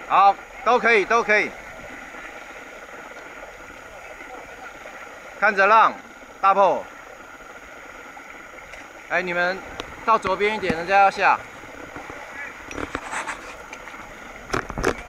好，都可以，都可以。看着浪，大破。哎，你们到左边一点，人家要下。